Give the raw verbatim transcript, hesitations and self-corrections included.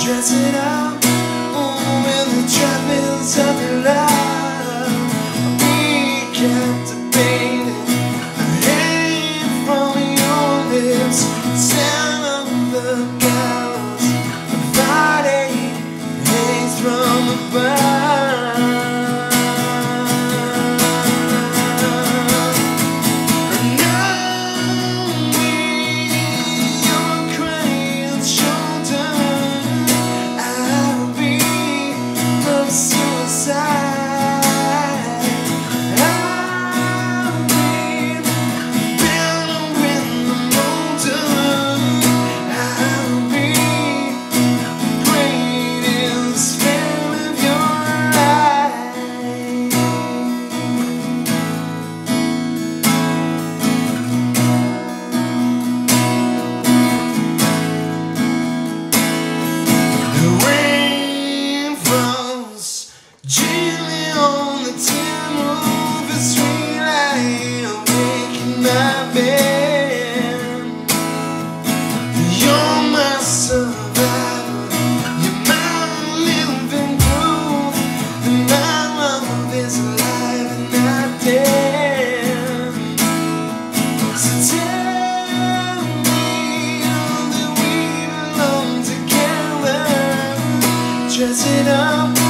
Dress it up oh, with the trappings of your love. Be captivated, hang from your lips, sound of the gallows, the body hangs from above. Gently on the tin roof, the sweet light awaken my bed. You're my survivor, you're my living proof that my love is alive and not dead. So tell me that we belong together. Dress it up